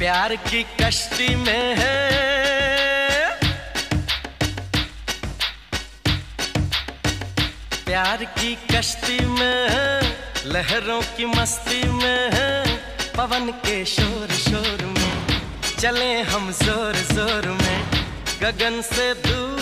प्यार की कश्ती में है, प्यार की कश्ती में है, लहरों की मस्ती में है, पवन के शोर शोर में चले हम जोर जोर में, गगन से दूर